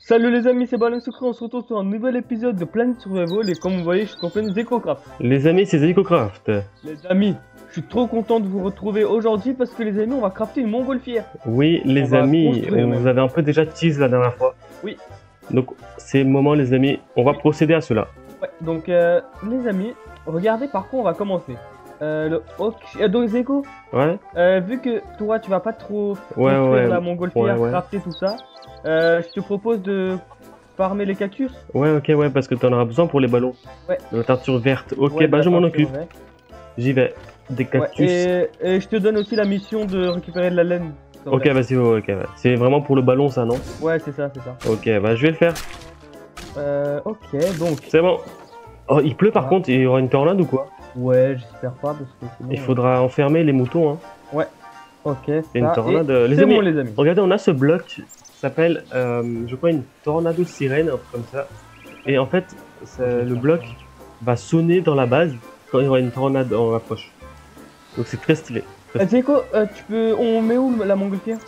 Salut les amis, c'est Ballon Secret, on se retrouve sur un nouvel épisode de Planet Survival et comme vous voyez, je suis en pleine EcoCraft. Les amis, c'est EcoCraft. Les amis, je suis trop content de vous retrouver aujourd'hui parce que les amis, on va crafter une montgolfière. Oui, les amis, on vous avait un peu déjà tease la dernière fois. Oui. Donc, c'est le moment, les amis, on va procéder à cela. Ouais, donc les amis, regardez par quoi on va commencer. Donc Zeko, Ouais. vu que toi tu vas pas trop Ouais, construire la montgolfière, ouais. crafter tout ça, je te propose de farmer les cactus. Ouais, ok, ouais, parce que t'en auras besoin pour les ballons. Ouais. De la teinture verte. Ok, Ouais, bah je m'en occupe. ouais. J'y vais. Des cactus. Et je te donne aussi la mission de récupérer de la laine. Ok, vas-y, ok, ouais. C'est vraiment pour le ballon, ça, non? Ouais, c'est ça, c'est ça. Ok, bah je vais le faire. Ok, donc. C'est bon. Oh, il pleut par contre, il y aura une tornade ou quoi? Ouais, j'espère pas parce que sinon, Il faudra enfermer les moutons, hein. Ouais. Ok. C'est une tornade. Les amis, bon, les amis. Regardez, on a ce bloc qui s'appelle, je crois, une tornado sirène, un truc comme ça. Et en fait, le bloc va sonner dans la base quand il y aura une tornade en approche. Donc c'est très stylé. Tu sais quoi, on met où la montgolfière?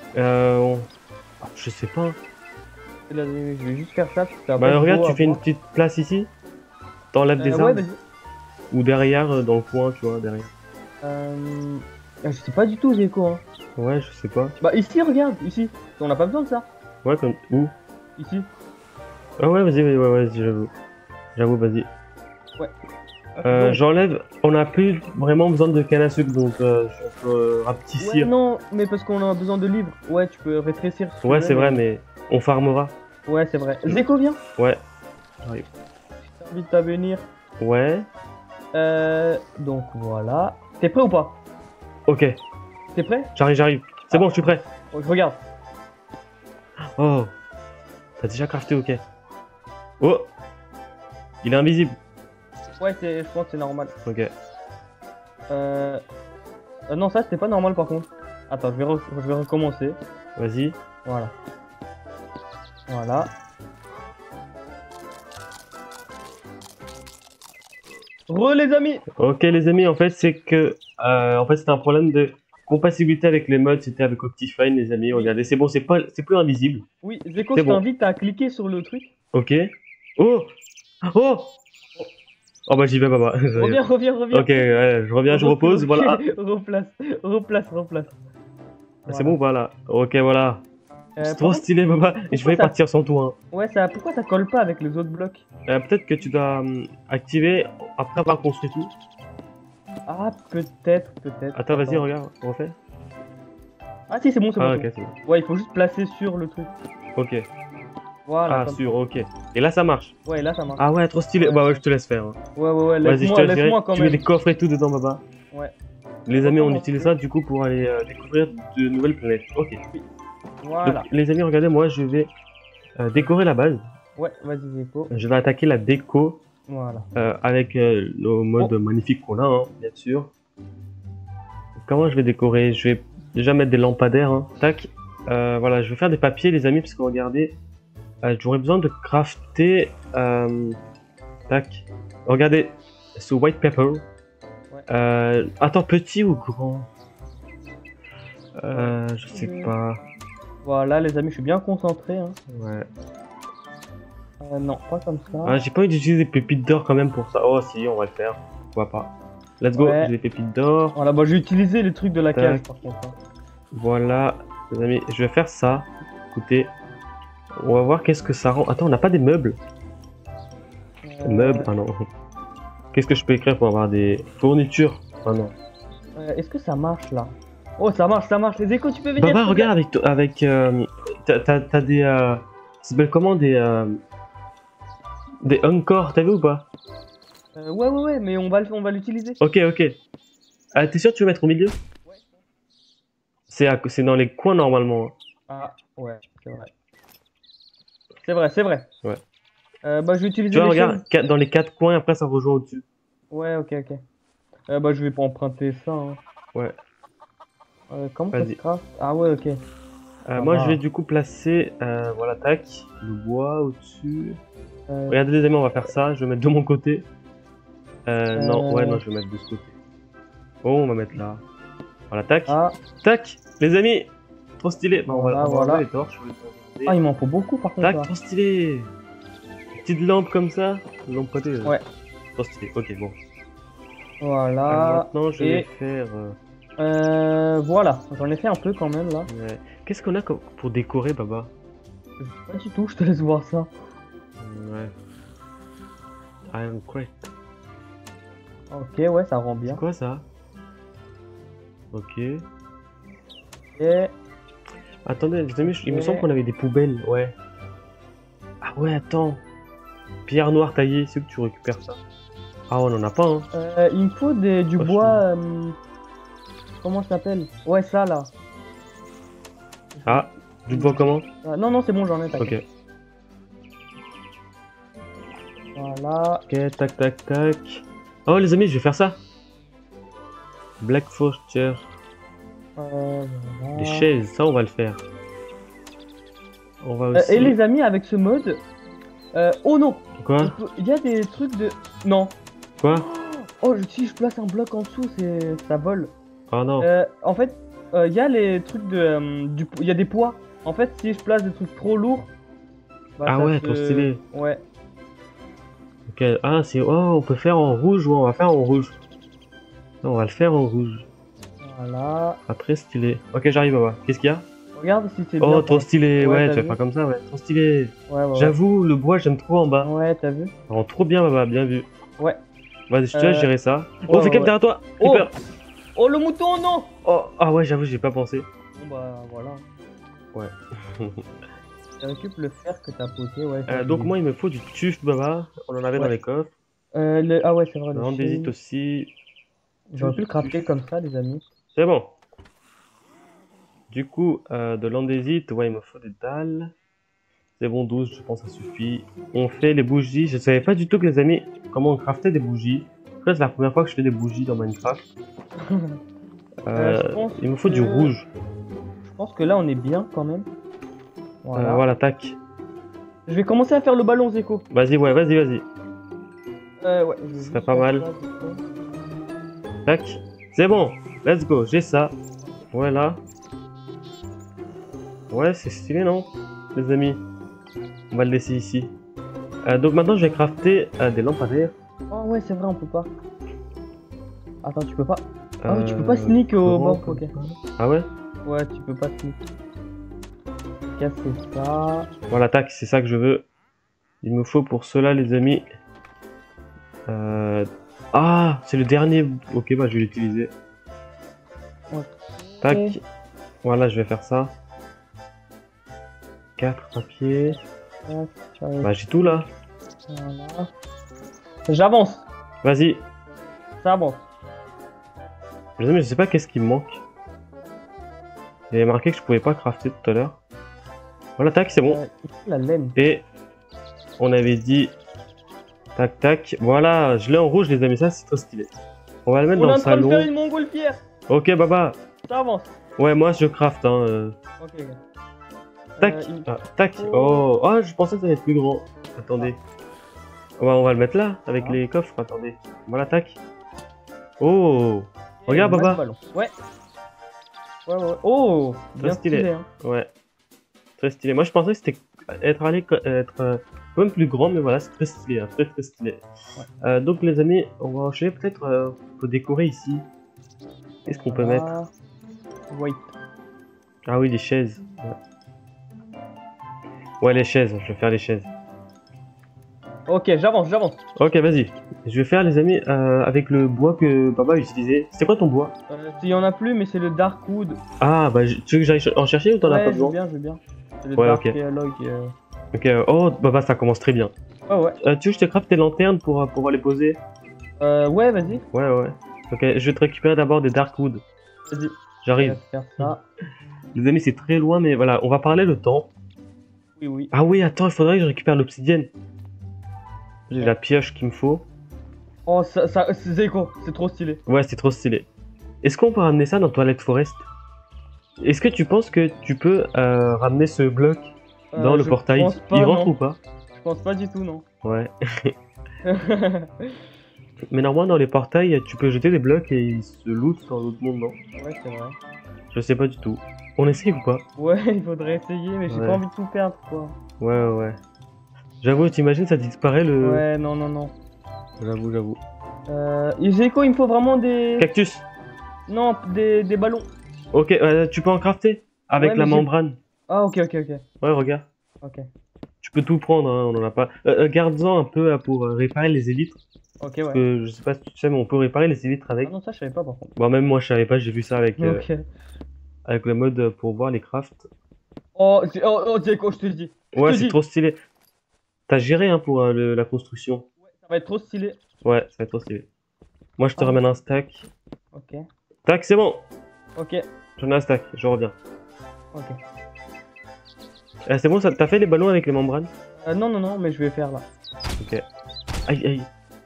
Je sais pas. Je vais juste faire ça. Bah regarde, tu fais une petite place ici. T'enlèves des arbres. Ou derrière, dans le coin, tu vois, derrière. Je sais pas du tout, Zeko. Hein. Ouais, je sais pas. Bah ici, regarde, ici. On n'a pas besoin de ça. Ouais, comme où? Ici. Ah ouais, vas-y, ouais, j'avoue. J'avoue, vas-y. Ouais. J'enlève. On n'a plus vraiment besoin de canne à sucre, donc on peut rapetissir. Ouais, non, mais parce qu'on a besoin de livres. Ouais, tu peux rétrécir. Ouais, c'est vrai, mais on farmera. Ouais, c'est vrai. Zeko, viens. Ouais. J'arrive. Je t'invite à venir. Ouais. Donc voilà. T'es prêt ou pas? Ok. T'es prêt? J'arrive. C'est bon, je suis prêt. Regarde. Oh. T'as déjà crafté, ok. Oh. Il est invisible. Ouais, je pense que c'est normal. Ok. Non, ça c'était pas normal par contre. Attends, je vais recommencer. Vas-y. Voilà. Voilà. Les amis. Ok les amis, en fait c'est que c'était un problème de compatibilité avec les mods, c'était avec Optifine les amis. Regardez, c'est bon, c'est plus invisible. Oui, Zeko, je t'invite à cliquer sur le truc. Ok. Oh. Oh bah j'y vais, papa. Reviens. Ok, ouais, je reviens, je repose, voilà. replace. C'est bon, voilà. Ok, voilà. C'est trop stylé, papa. Et je vais partir sans toi. Hein. Ouais, pourquoi ça colle pas avec les autres blocs? Peut-être que tu dois activer après avoir construit tout. Ah, peut-être. Attends, vas-y, regarde, on refait. Ah si, c'est bon, c'est bon. Ok, c'est bon. Ouais, il faut juste placer sur le truc. Ok. Voilà. Ah, ok. Et là, ça marche. Ouais, là, ça marche. Ah ouais, trop stylé. Bah ouais, je te laisse faire. Hein. Ouais, vas-y, je te laisse laisse-moi quand même. Tu mets des coffres et tout dedans, papa. Ouais. Les amis, on utilise ça du coup pour aller découvrir de nouvelles planètes. Ok. Voilà. Donc, les amis, regardez, moi, je vais décorer la base. Ouais, vas-y, déco. Je vais attaquer la déco. Voilà. Avec le mode magnifique qu'on a, hein, bien sûr. Comment je vais décorer? Je vais déjà mettre des lampadaires. Hein. Tac. Voilà, je vais faire des papiers, les amis, parce que regardez, j'aurais besoin de crafter. Tac. Regardez, ce white pepper. Ouais. Attends, petit ou grand? Je sais pas. Voilà, les amis, je suis bien concentré. Hein. Ouais. Non, pas comme ça. Ah, j'ai pas envie d'utiliser des pépites d'or quand même pour ça. Oh, si, on va le faire. Pourquoi pas? Let's go, j'ai des pépites d'or. Voilà, bah j'ai utilisé les trucs de la cage par contre. Hein. Voilà, les amis, je vais faire ça. Écoutez, on va voir qu'est-ce que ça rend. Attends, on n'a pas des meubles. Meubles, ah non. Qu'est-ce que je peux écrire pour avoir des fournitures? Ah non. Est-ce que ça marche là? Oh, ça marche. Les échos, tu peux venir. Bah, regarde, avec t'as des. Ça s'appelle comment? Des encore, t'as vu ou pas? Ouais, mais on va l'utiliser. Ok. Ah, t'es sûr que tu veux mettre au milieu? Ouais. C'est dans les coins normalement. Ah, ouais, c'est vrai. Ouais. Bah, je vais utiliser. Tu vois, regarde, dans les 4 coins, après ça rejoint au-dessus. Ouais, ok. Bah, je vais pas emprunter ça. Hein. Ouais. Comment ça se craft? Ah, ouais, ok. Moi, je vais du coup placer, voilà, tac, le bois au-dessus. Regardez les amis, on va faire ça. Je vais mettre de mon côté. Non, je vais mettre de ce côté. Oh, on va mettre là. Voilà, tac. Tac, les amis. Trop stylé. Bah, on va enlever les torches. Attendez. Ah, il m'en faut beaucoup par contre. Tac, Là. trop stylé. Petite lampe comme ça. Lampadaire. Ouais. Trop stylé. Ok, bon. Voilà. Maintenant, je vais faire. Voilà. J'en ai fait un peu quand même là. Ouais. Qu'est-ce qu'on a pour décorer, Baba? Pas du tout, je te laisse voir ça. Ouais. Iron Crate. Ok, ouais, ça rend bien. C'est quoi ça? Ok. Et Attendez, les amis, il me semble qu'on avait des poubelles. Ouais. Ah ouais, attends. Pierre noire taillée, c'est où que tu récupères ça? Ah, on en a pas, hein. il me faut du bois. Comment ça s'appelle? Ouais, ça là. Ah, du bois comment? Non, non, c'est bon, j'en ai. Ok. Voilà. Ok, tac, tac, tac. Oh, les amis, je vais faire ça. Black Force Chair. Voilà. Des chaises, ça, on va le faire. On va aussi. Et les amis, avec ce mode. Oh non! Quoi? Il y a des trucs de. Non! Quoi? Oh, si je place un bloc en dessous, ça vole. Oh non. En fait, il y a les trucs de. Il y a des poids. En fait, si je place des trucs trop lourds. Bah, Ah ça ouais, se- trop stylé. Ouais. Ok, ah, c'est. Oh, on peut faire en rouge ou on va faire en rouge. Non, on va le faire en rouge. Voilà. Ah, très stylé. Ok, j'arrive, Baba. Qu'est-ce qu'il y a? Regarde si c'est bien. Oh, trop stylé. Ouais, Ouais, t'as tu vas vu faire comme ça, ouais. Trop stylé. Ouais, ouais. J'avoue, le bois, j'aime trop en bas. Ouais, t'as vu? Oh, trop bien, Baba, bien vu. Ouais. Vas-y, je te laisse gérer ça. Oh, ouais, fais cap ouais. derrière toi. Oh. Creeper. Oh, le mouton, non! Oh, ah ouais, j'avoue, j'ai pas pensé. Bon, bah, voilà. Ouais. Je récupère le fer que t'as posé, ouais. Donc, moi, il me faut du tuf, Baba. On en avait dans Ouais. les coffres. Ah ouais, c'est vrai. Le le andésite shade. aussi. J'aurais pu le crafter comme ça, les amis. C'est bon. Du coup, de l'andésite, ouais, il me faut des dalles. C'est bon, 12, je pense que ça suffit. On fait les bougies. Je savais pas du tout que les amis, comment on craftait des bougies. En fait, c'est la première fois que je fais des bougies dans Minecraft. Je pense Il me faut du que- rouge. Je pense que là, on est bien quand même. Voilà. Voilà, tac. Je vais commencer à faire le ballon Zeko. Vas-y, ouais, vas-y, vas-y. Ouais. Ce serait pas mal. Tac. C'est bon. Let's go. J'ai ça. Voilà. Ouais, c'est stylé, non? Les amis. On va le laisser ici. Donc maintenant, je vais crafter des lampadaires. Oh ouais, c'est vrai, on peut pas. Attends, tu peux pas. Ah oui, tu peux pas sneak au comment, bord. Ok. Ah ouais? Ouais, tu peux pas sneak. Casser ça. Voilà, tac, c'est ça que je veux. Il me faut pour cela, les amis. Ah, c'est le dernier. Ok, bah je vais l'utiliser. Ouais. Tac. Ok. Voilà, je vais faire ça. 4 papiers. Tac, Bah j'ai tout là. voilà. J'avance. Vas-y. Ça avance. Les amis, je sais pas qu'est-ce qui me manque. Il y avait marqué que je pouvais pas crafter tout à l'heure. Voilà, tac, c'est bon. Il faut la laine. Et on avait dit. Tac, tac. Voilà, je l'ai en rouge, les amis, ça c'est trop stylé. On va le mettre On est dans en le train de salon. faire une montgolfière. Ok, Baba. Ça avance. Ouais, moi je craft, hein. Ok, gars. Tac, tac. Oh. Oh, je pensais que ça allait être plus grand. Attendez. On va le mettre là, avec les coffres. Attendez. Voilà, tac. Oh. Regarde, Et on met Baba. le ballon. Ouais. Ouais. Oh, Très bien stylé. stylé. Hein. Ouais. Très stylé. Moi, je pensais que c'était être quand même plus grand, mais voilà, c'est très stylé. Hein. Très stylé. Ouais. Donc, les amis, on va enchaîner. Peut-être on peut décorer ici. Qu'est-ce qu'on peut mettre? Wait. Ah oui, les chaises. Ouais, les chaises. Je vais faire les chaises. Ok, j'avance. Ok, vas-y. Je vais faire, les amis, avec le bois que Baba a utilisé. C'était quoi ton bois? S'il y en a plus, mais c'est le Dark Wood. Ah, bah, tu veux que j'aille en chercher ou t'en as Ouais, pas je veux besoin? bien. C'est le Ouais, Dark ok. Log. Ok, oh, Baba, ça commence très bien. Ouais. Tu veux que je te craft tes lanternes pour pouvoir les poser? Ouais, vas-y. Ouais. Ok, je vais te récupérer d'abord des Darkwood. Vas-y. J'arrive. On va faire ça. Les amis, c'est très loin, mais voilà, on va parler le temps. Oui. Ah oui, attends, il faudrait que je récupère l'obsidienne. J'ai la pioche qu'il me faut. Oh, c'est Zeko, c'est trop stylé. Ouais, c'est trop stylé. Est-ce qu'on peut ramener ça dans Toilette Forest? Est-ce que tu penses que tu peux ramener ce bloc dans le Je portail? pense pas, Il rentre non. ou pas? Je pense pas du tout, non. Ouais. Mais normalement, dans les portails, tu peux jeter des blocs et ils se lootent dans l'autre monde, non? Ouais, c'est vrai. Je sais pas du tout. On essaye ou pas? Ouais, il faudrait essayer, mais j'ai Ouais. pas envie de tout perdre, quoi. Ouais. J'avoue, t'imagines, ça disparaît le... Ouais, non. J'avoue. Et Zeko, il me faut vraiment des... Cactus. Non, des ballons. Ok, tu peux en crafter avec Ouais, la mais j'ai- membrane. Ah, ok. Ouais, regarde. Ok, Tu peux tout prendre, hein, on en a pas. Garde-en un peu pour réparer les élytres. ok, Parce ouais. que je sais pas si tu sais, mais on peut réparer les élytres Ah avec. non, ça, je savais pas, par contre. Bon, même moi, je savais pas, j'ai vu ça Ok. avec le mode pour voir les crafts. Oh, Zeko, je te le dis. Je Ouais, te c'est dis. trop stylé. T'as géré hein, pour la construction. Ouais, ça va être trop stylé. Ouais, ça va être trop stylé. Moi, je te Ah. ramène un stack. Ok, Tac, c'est bon. ok, J'en ai un stack, je reviens. ok. C'est bon, ça t'as fait les ballons avec les membranes? Non, mais je vais faire là. Ok. Aïe.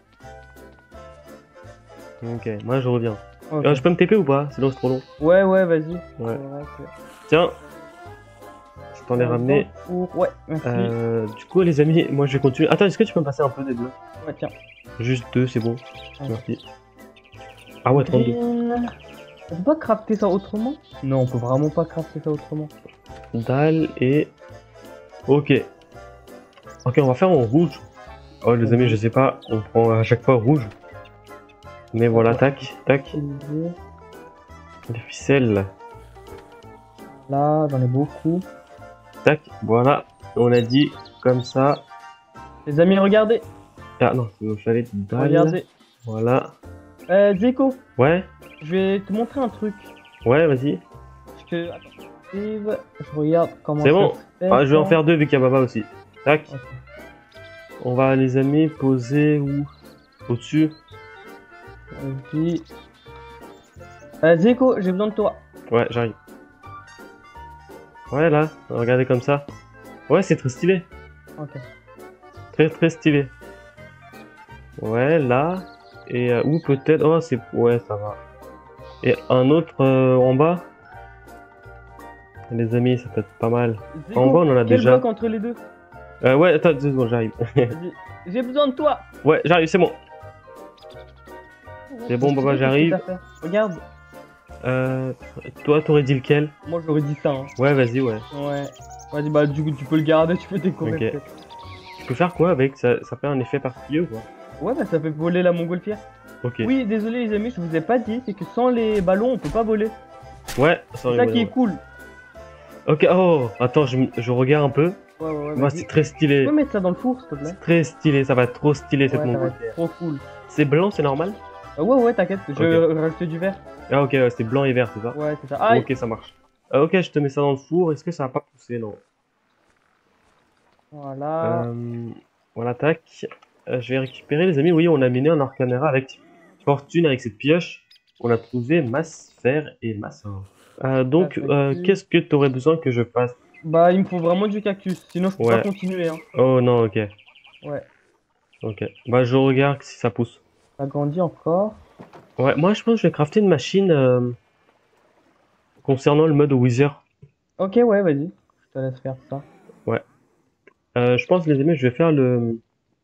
Ok, moi je reviens. Ok. Je peux me TP ou pas? Sinon c'est trop long. Ouais, vas-y. Ouais. C'est vrai que- Tiens, je t'en ai ramené. Ouais, merci. Du coup, les amis, moi je vais continuer. Attends, est-ce que tu peux me passer un peu des bleus? Ouais, tiens. Juste 2, c'est bon. Ouais. Merci. Ah ouais, 32. On peut pas crafter ça autrement? Non, on peut vraiment pas crafter ça autrement. Dalle et... Ok. Ok, on va faire en rouge. Oh les amis, je sais pas, on prend à chaque fois rouge. Mais voilà, tac. Les ficelles. Là, j'en ai beaucoup. Tac, voilà. On a dit comme ça. Les amis, regardez. Ah non, il me fallait dalle. Regardez. Voilà. Zeko, Ouais, je vais te montrer un truc. vas-y. Parce que... Attends, Steve, je regarde comment C'est ça bon. se fait, Ah, je vais en ça. faire 2 vu qu'il y a Baba aussi. Tac. Ok. On va les amis poser où? Au-dessus. Vas-y. Zeko, j'ai besoin de toi. Ouais, j'arrive. Ouais, là, regardez comme ça. Ouais, c'est très stylé. Ok. Très stylé. Ouais, là. Et ou peut-être... Oh, c'est... Ouais, ça va. Et un autre en bas. Les amis, ça peut être pas mal. Zeko, En bas, on en a quel déjà. bloc entre les deux? Ouais, attends 2 secondes, j'arrive. Vas-y. J'ai besoin de toi. Ouais, j'arrive, c'est bon. C'est bon, Baba, Qu'est-ce que j'arrive. t'as fait? Regarde. Toi, t'aurais dit lequel? Moi, j'aurais dit ça. Hein. Ouais, vas-y, ouais. Ouais. Vas-y, bah, du coup, tu peux le garder, tu peux décorer. Ok. peut-être. Tu peux faire quoi avec? Ça fait un effet particulier ou quoi? Ouais, bah, ça fait voler la montgolfière. Ok. Oui, désolé, les amis, je vous ai pas dit, c'est que sans les ballons, on peut pas voler. Ouais, C'est ça qui est cool. Ok, oh, attends, je regarde un peu. Ouais, Moi, vas-y. c'est très Tu stylé. peux mettre ça dans le four, s'il te plaît? C'est très stylé, ça va être trop stylé cette Ouais, ça va montgolfière. être trop cool. C'est blanc, c'est normal? Ouais, t'inquiète, je vais rajouter du vert. Ah, ok, ouais, c'est blanc et vert, c'est ça? Ouais, c'est ça. Aïe! Ok, ça marche. Ok, je te mets ça dans le four. Est-ce que ça va pas pousser? Non. Voilà. Voilà, tac. Je vais récupérer, les amis. Oui, on a miné un arcanera avec fortune, avec cette pioche. On a trouvé masse, fer et masse or. Donc, Vas-y. qu'est-ce que tu aurais besoin que je fasse? Bah, il me faut vraiment du cactus, sinon je peux Ouais. pas continuer. Hein. Oh non, ok. Ouais. Ok. Bah, je regarde si ça pousse. Ça grandit encore. Ouais, moi, je pense que je vais crafter une machine concernant le mode Wither. Ok, ouais, vas-y. Je te laisse faire ça. Ouais. Je pense, les amis, je vais faire le...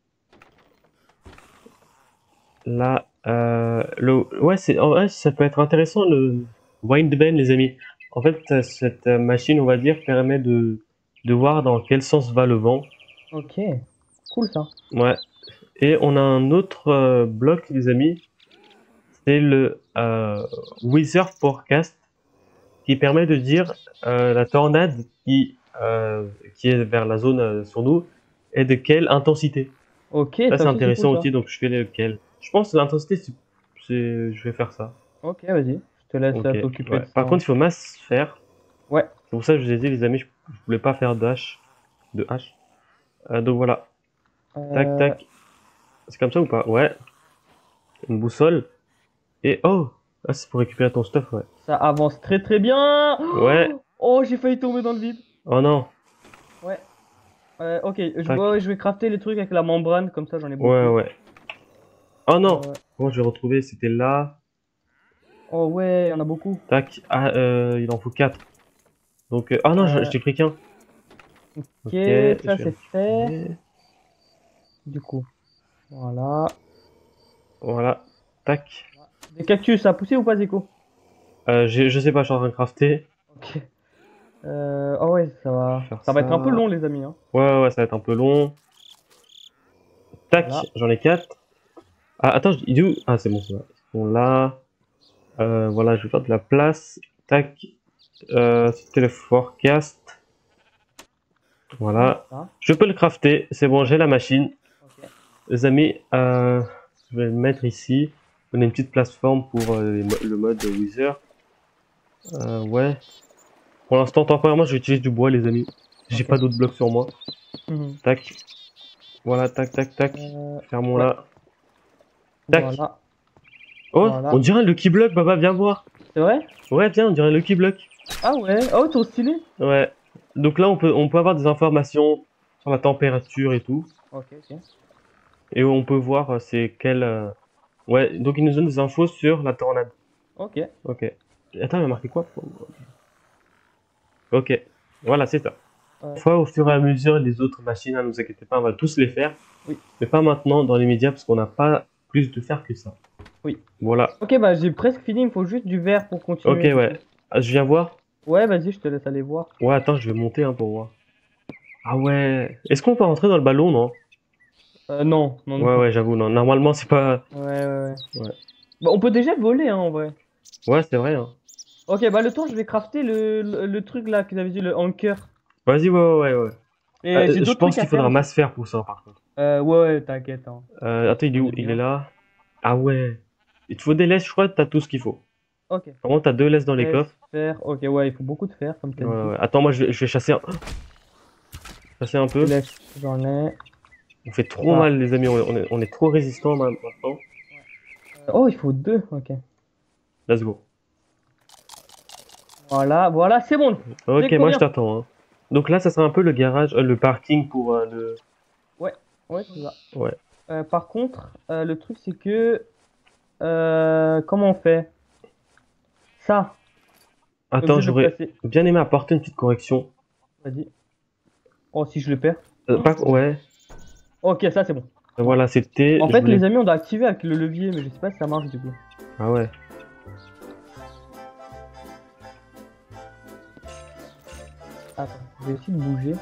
Là, ouais, ouais, ça peut être intéressant le Windbend, les amis. En fait, cette machine, on va dire, permet de voir dans quel sens va le vent. Ok. Cool ça. Ouais. Et on a un autre bloc, les amis. C'est le Weather Forecast qui permet de dire la tornade qui est vers la zone sur nous est de quelle intensité. Ok, Ça, c'est aussi, intéressant cool, aussi, donc je fais lequel. Je pense que l'intensité, je vais faire ça. ça. Ok, vas-y. Je te laisse Ok, t'occuper ouais. de ça. Par contre, il faut masse faire. Ouais. C'est pour ça que je vous ai dit, les amis, je voulais pas faire de hache. Donc voilà. Tac, tac. C'est comme ça ou pas? Ouais. Une boussole. Et oh! Ah, c'est pour récupérer ton stuff, ouais. Ça avance très très bien. Ouais. Oh, j'ai failli tomber dans le vide. Oh non. Ouais. Ok, Tac. je vais crafter les trucs avec la membrane, comme ça j'en ai beaucoup. Ouais. Oh non! Euh, Comment je vais retrouver? C'était là. Oh ouais, il y en a beaucoup. Tac. Ah, il en faut 4. Donc, oh non, je t'ai pris qu'un. Ok, je ça vais c'est fait. reculer. Du coup, voilà. Voilà. Tac. Des cactus, ça a poussé ou pas, Zeko? Je sais pas, je suis en train de crafter. Ok. Oh ouais, ça va. Faire Ça va être un peu ça. long, les amis. Hein. Ouais, ouais, ça va être un peu long. Tac, Voilà. j'en ai 4. Ah, attends, il est où? Ah, c'est bon, ça va. Ils sont là. Voilà, je vais faire de la place. Tac. C'était le forecast. Voilà. Ça. Je peux le crafter. C'est bon, j'ai la machine. Ok. Les amis, je vais le mettre ici. On a une petite plateforme pour le mode Wither. Ouais. Pour l'instant, temporairement, j'utilise du bois, les amis. J'ai Ok. pas d'autres blocs sur moi. Mhm. Tac. Voilà, tac, tac, tac. Fermons Ouais. là. Tac. Voilà. Oh, on Voilà. dirait un Lucky Block, Baba, viens voir. C'est vrai? Ouais, viens, on dirait un Lucky Block. Ah ouais. Oh, trop stylé. Ouais. Donc là, on peut avoir des informations sur la température et tout. Ok, ok. Et on peut voir c'est quel. Ouais, donc il nous donne des infos sur la tornade. Ok. Ok. Attends, il a marqué quoi? Ok. Voilà, c'est ça. Ouais. Fois, au fur et à mesure, les autres machines, ne vous inquiétez pas, on va tous les faire. Oui. Mais pas maintenant, dans les médias, parce qu'on n'a pas plus de fer que ça. Oui. Voilà. Ok, bah j'ai presque fini. Il me faut juste du verre pour Ok, continuer. ouais. Ah, je viens voir. Ouais, vas-y, je te laisse aller voir. Ouais, attends, je vais monter pour voir. Ah ouais. Est-ce qu'on peut rentrer dans le ballon, non? Non, non, Ouais, non. ouais, j'avoue, non. Normalement, c'est pas. Ouais, ouais, ouais. Ouais, Bah, on peut déjà voler, hein, en vrai. ouais, c'est vrai, hein. Ok, bah le temps, je vais crafter le truc là que t'avais dit, le anchor. Vas-y, ouais, ouais, ouais, ouais. Et j'ai Je d'autres pense trucs à qu'il faire faudra aussi. masse fer pour ça, par contre. Ouais, ouais, t'inquiète. Hein. Attends, il est On où? est Il est bien. là. Ah ouais. Il te faut des laisses, je crois que t'as tout ce qu'il faut. Ok. Vraiment, t'as 2 laisses dans les Laisse coffres. faire. Ok, ouais, il faut beaucoup de fer, comme t'as Ouais, dit. ouais. Attends, moi, je vais chasser un Je peu. laisse, j'en ai. On fait trop Ah. mal, les amis. On est trop résistants maintenant. Oh, il faut deux. Ok. Let's go. Voilà, voilà, c'est bon. Ok, J'ai moi, je combien? t'attends, hein. Donc là, ça sera un peu le garage, le parking pour le. Ouais, ouais, c'est ça. Ouais. Par contre, le truc, c'est que. Comment on fait? Ça. On est Attends, obligé de le j'aurais placer. bien aimé apporter une petite correction. Vas-y. Oh, si je le perds. Ouais. Ok, ça, c'est bon. Voilà, c'était. En Je fait, voulais. les amis, on doit activer avec le levier, mais je sais pas si ça marche du coup. Ah ouais. Attends, je vais essayer de bouger.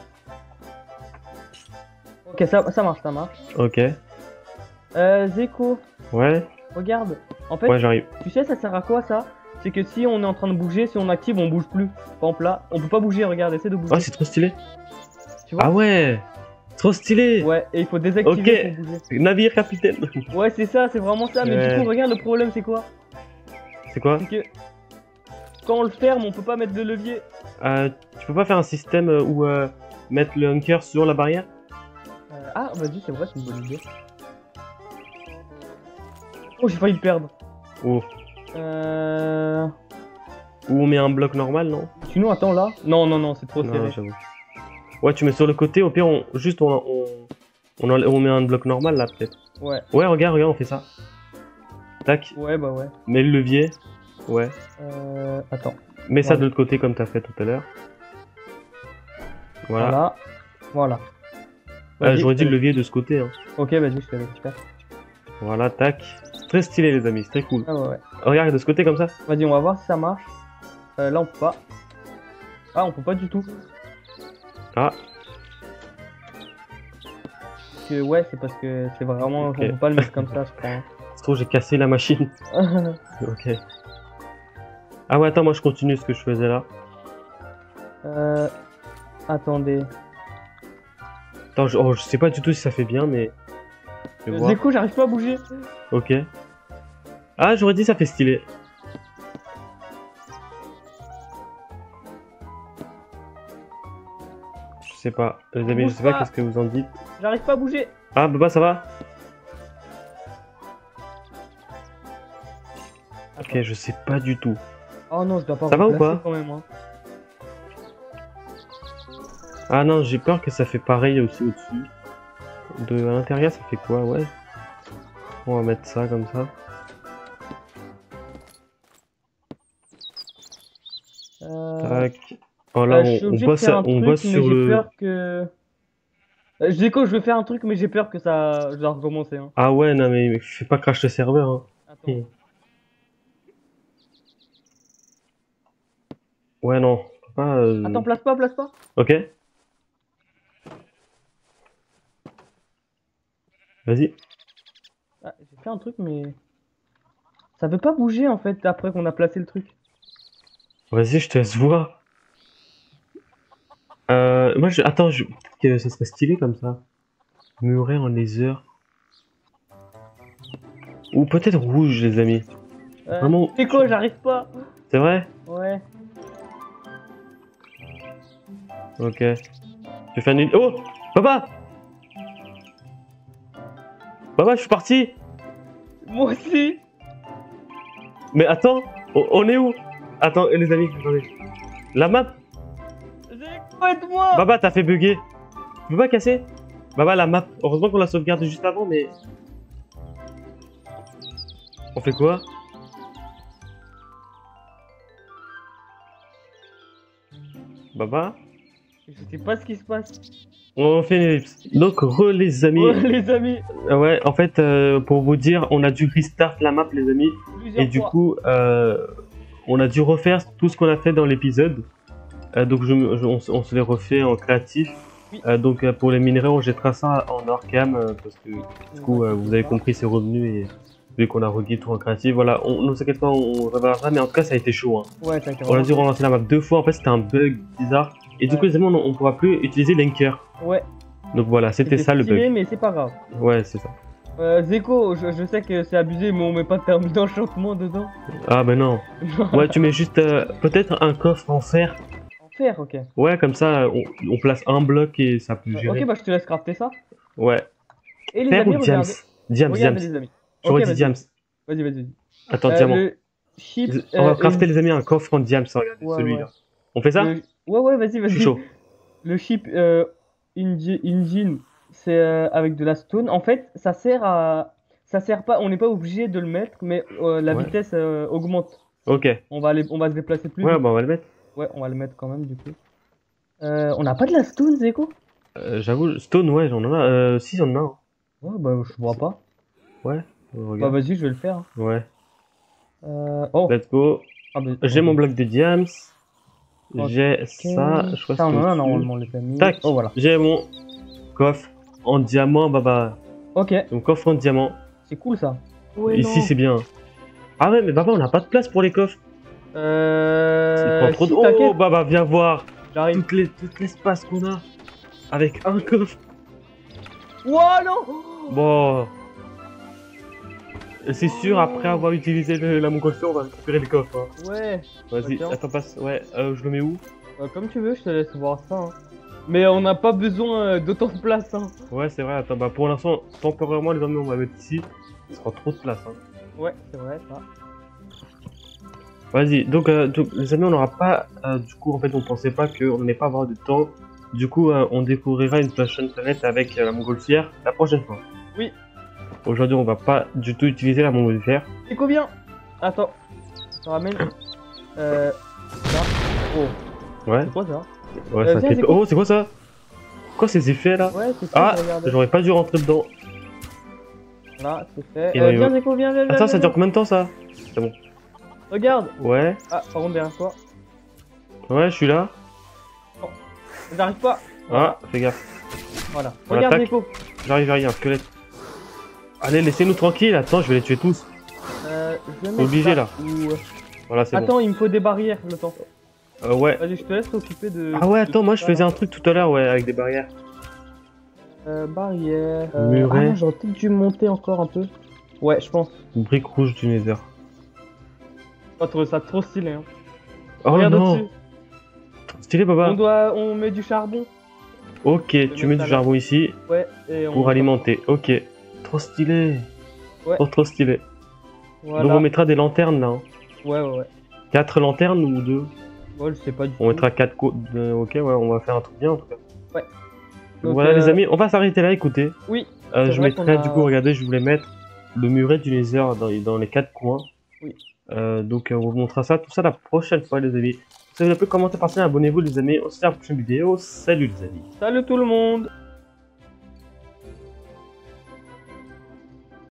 Ok, ça marche, ça marche. Ok. Zeko, Ouais. regarde. En fait, Ouais, j'arrive. tu sais, ça sert à quoi ça? C'est que si on est en train de bouger, si on active, on bouge plus. Par exemple là, on peut pas bouger, regarde, essaie de Oh, bouger. c'est trop stylé. Tu vois? Ah ouais. Trop stylé. Ouais, et il faut désactiver Ok. pour bouger. Navire capitaine. Ouais, c'est ça, c'est vraiment ça. Mais du Ouais. coup, regarde, le problème, c'est quoi? C'est quoi? C'est que quand on le ferme, on peut pas mettre de levier. Tu peux pas faire un système où mettre le hunker sur la barrière? Ah, vas-y, c'est vrai, c'est une bonne idée. Oh, j'ai failli le perdre. Ou Euh... on met un bloc normal, non? Sinon, attends là. Non, non, non, c'est trop Non, serré. j'avoue. Ouais, tu mets sur le côté, au pire, on met un bloc normal là, peut-être. Ouais, Ouais, regarde, on fait ça. Tac, ouais, bah ouais. mets le levier. Ouais. Attends. Mets ça Voilà. de l'autre côté comme t'as fait tout à l'heure. Voilà. Voilà. Voilà. Ah, Vas-y, j'aurais je dit te le laisse. levier de ce côté. Hein. Ok, vas-y, je te laisse faire. Voilà, tac. C'est très stylé, les amis, c'est très cool. Ah ouais, ouais. Regarde de ce côté comme ça. Vas-y, on va voir si ça marche. Là, on peut pas. Ah, on peut pas du tout. Ah, Parce que, ouais, c'est parce que c'est vraiment. Ok. On peut pas le mettre comme ça, je crois. c'est trop, j'ai cassé la machine. Ok. Ah ouais, attends, moi je continue ce que je faisais là. Attendez. Attends, je sais pas du tout si ça fait bien, mais. Je vais voir. Zeko, j'arrive pas à bouger. Ok. Ah, j'aurais dit ça fait stylé. Je sais pas. Les amis, je Bouge sais pas pas. qu'est-ce que vous en dites. J'arrive pas à bouger. Ah, Baba, ça va? Ok, je sais pas du tout. Oh non, je dois pas Ça va ou replacer pas quand même. Hein. Ah non, j'ai peur que ça fait pareil aussi au-dessus. À l'intérieur, ça fait quoi? Ouais. On va mettre ça comme ça. Tac. Oh là, Je suis on obligé de bosse, faire un on truc, bosse mais sur j'ai le. peur que. Zeko, je vais faire un truc, mais j'ai peur que ça. Je dois recommencer. Hein. Ah ouais, non mais fais pas crash le serveur. Hein. Attends. Ouais, non. pas. Attends, place pas, place pas. Ok. Vas-y. Ah, j'ai fait un truc, mais ça veut pas bouger en fait après qu'on a placé le truc. Vas-y, je te laisse voir. Moi, attends, peut-être que ça serait stylé comme ça. Muret en laser. Ou peut-être rouge, les amis. Vraiment. C'est quoi, j'arrive pas. C'est vrai? Ouais. Ok. Je vais faire une. Oh! Papa! Papa, je suis parti! Moi aussi. Mais attends, on est où? Attends, les amis, attendez. La map? Aide-moi. Baba, t'as fait bugger. Tu peux pas casser? Baba, la map. Heureusement qu'on la sauvegarde juste avant, mais. On fait quoi? Baba? Je sais pas ce qui se passe. On fait une ellipse. Donc, les amis. Oh, les amis, Ouais, en fait, pour vous dire, on a dû restart la map, les amis. plusieurs Et du fois. coup, on a dû refaire tout ce qu'on a fait dans l'épisode. Donc, on se les refait en créatif. Oui. Donc, pour les minerais, on jettera ça en hors cam. Parce que, du coup, vous avez compris, c'est revenu. Et vu qu'on a reguidé tout en créatif, voilà, ne vous inquiétez pas, on reverra. Mais en tout cas, ça a été chaud. Hein. Ouais, ça a été On a dû vraiment- relancer la map 2 fois. En fait, c'était un bug bizarre. Et du Ouais. coup, les amis, on ne pourra plus utiliser Linker. Ouais, Donc voilà, c'était ça le stylé, bug. mais c'est pas grave. Ouais, c'est ça. Zeko, je sais que c'est abusé, mais on met pas de terme d'enchantement dedans. Ah, ben non. Ouais, tu mets juste peut-être un coffre en fer. En fer, ok. Ouais, comme ça, on place un bloc et ça peut gérer. Ok, bah je te laisse crafter ça. Ouais. Et les Fer amis, ou diams? regardez. Diams, Regardez diams. les amis. J'aurais Ok, dit vas-y. diams. Vas-y, vas-y. Attends, diamant. Le chip. On va crafter, les amis, un coffre en diams, regardez, Ouais, celui-là. ouais. On fait ça? Ouais, ouais, vas-y, Je suis vas-y. chaud. Le chip engine, c'est avec de la stone. En fait, ça sert pas. On n'est pas obligé de le mettre, mais la Ouais. vitesse augmente. Ok. On va se déplacer plus Ouais, vite. bah on va le mettre. Ouais, on va le mettre quand même du coup. On n'a pas de la stone, Zeko? J'avoue, stone, ouais, j'en ai un. Si, j'en ai un. Ouais, bah je vois pas. Ouais. Bah Regarde. vas-y, je vais le faire. Hein. Ouais. Oh. Let's go. Ah, bah, J'ai mon bloc de diams. Ok. J'ai ça. Je crois que Ça, on en a c'est normalement les amis. Tac. Oh voilà. J'ai mon coffre en diamant, baba. Ok, Mon coffre en diamant. c'est cool ça. Ouais, Ici, non. c'est bien. Ah ouais, mais baba, on n'a pas de place pour les coffres. C'est pas trop Si, de... Oh, t'inquiète, baba, viens voir. j'arrive. Tout l'espace qu'on a. Avec un coffre. Ouah, non. Bon. C'est sûr, après avoir utilisé la montgolfière, on va récupérer le coffre. Hein. Ouais, Vas-y, tiens. attends, passe. Ouais, je le mets où? comme tu veux, je te laisse voir ça. Hein. Mais on n'a pas besoin d'autant de place. Hein. Ouais, c'est vrai, attends, bah pour l'instant, temporairement, les amis, on va mettre ici. Ça sera trop de place. Hein. Ouais, c'est vrai ça. Vas-y, donc, les amis, on n'aura pas. Du coup, en fait, on pensait pas qu'on n'allait pas avoir de temps. Du coup, on découvrira une prochaine planète avec la montgolfière la prochaine fois. Oui. Aujourd'hui, on va pas du tout utiliser la montgolfière. Et combien? Attends, je te ramène. Ça. Oh, Ouais, c'est quoi ça? ouais, ça viens, fait. Zeko. Oh, c'est quoi ça? Quoi ces effets là? Ouais, c'est Ah, ça, regarde. j'aurais pas dû rentrer dedans. Là, c'est fait. Et non, Viens, Zeko, viens, viens, Attends, viens, ça viens. dure combien de temps ça? C'est bon. Regarde. Ouais, Ah, par contre, derrière toi. ouais, je suis là. J'arrive pas. Ah, fais gaffe. Voilà. On Regarde, attaque. Zeko. J'arrive à rien, squelette. Allez, laissez-nous tranquille. Attends, je vais les tuer tous. Je vais mettre Obligé, ça là. où- Voilà, c'est bon. Attends, il me faut des barrières le temps. Ouais. Vas-y, je te laisse t'occuper de. Ah ouais, de attends, tout moi je ça, faisais là. un truc tout à l'heure, ouais, avec des barrières. Barrière. Muret. Ah non, j'aurais peut-être dû monter encore un peu. Ouais, je pense. Une brique rouge du Nether. On va trouver ça trop stylé. Hein. Oh Regarde non, au-dessus. stylé, papa. On met du charbon. Ok, tu mettre mets ça du là. charbon ici Ouais. Et on. pour alimenter. Ok, trop stylé. Ouais. Trop stylé. Voilà. Donc on mettra des lanternes là. Hein. Ouais, ouais, ouais. 4 lanternes ou 2? Ouais, je sais pas du tout. On mettra 4 côtes. Ok, ouais, on va faire un truc bien en tout cas. Ouais. Donc Donc, voilà les amis, on va s'arrêter là, écoutez. Oui. c'est Je vrai mettrai qu'on a- du coup, regardez, je voulais mettre le muret du Nether dans les 4 coins. Oui. Donc on vous montrera ça, tout ça la prochaine fois les amis. Si vous avez pu commenter, partager, abonnez-vous les amis. On se dit à la prochaine vidéo. Salut les amis. Salut tout le monde.